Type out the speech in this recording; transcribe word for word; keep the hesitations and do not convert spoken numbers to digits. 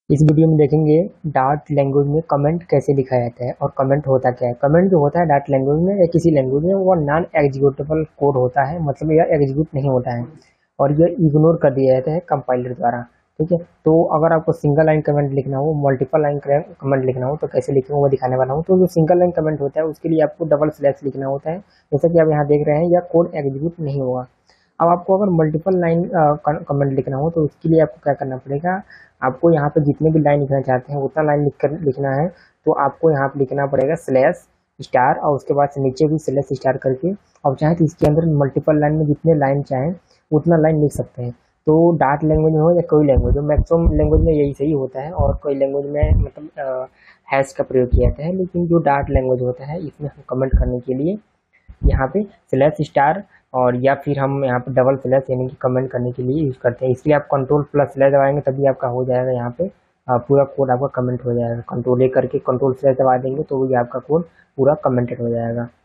इस वीडियो में देखेंगे डार्ट लैंग्वेज में कमेंट कैसे लिखा जाता है और कमेंट होता क्या है। कमेंट जो होता है डार्ट लैंग्वेज में या किसी लैंग्वेज में वो नॉन एग्जीक्यूटेबल कोड होता है, मतलब यह एग्जीक्यूट नहीं होता है और यह इग्नोर कर दिया जाता है कंपाइलर द्वारा। ठीक है, तो अगर आपको सिंगल लाइन कमेंट लिखना हो, मल्टीपल लाइन कमेंट लिखना हो तो कैसे लिखेंगे वो दिखाने वाला हूँ। तो जो सिंगल लाइन कमेंट होता है उसके लिए आपको डबल स्लैश लिखना होता है, जैसा कि आप यहाँ देख रहे हैं यह कोड एग्जीक्यूट नहीं होगा। अब आपको अगर मल्टीपल लाइन कमेंट लिखना हो तो उसके लिए आपको क्या करना पड़ेगा, आपको यहाँ पे जितने भी लाइन लिखना चाहते हैं उतना लाइन लिख कर लिखना है। तो आपको यहाँ पे लिखना पड़ेगा स्लैश स्टार और उसके बाद से नीचे भी स्लैश स्टार करके, और चाहे तो इसके अंदर मल्टीपल लाइन में जितने लाइन चाहें उतना लाइन लिख सकते हैं। तो डार्ट लैंग्वेज में हो या कोई लैंग्वेज हो, मैक्सिमम लैंग्वेज में यही सही होता है और कोई लैंग्वेज में मतलब हैश का प्रयोग किया जाता है। लेकिन जो डार्ट लैंग्वेज होता है इसमें हम कमेंट करने के लिए यहाँ पे स्लैश स्टार और या फिर हम यहाँ पे डबल स्लैश यानी कि कमेंट करने के लिए यूज करते हैं। इसलिए आप कंट्रोल प्लस स्लैश दबाएंगे तभी आपका हो जाएगा, यहाँ पे आ, पूरा कोड आपका कमेंट हो जाएगा। कंट्रोल ए करके कंट्रोल स्लैश दबा देंगे तो ये आपका कोड पूरा कमेंटेड हो जाएगा।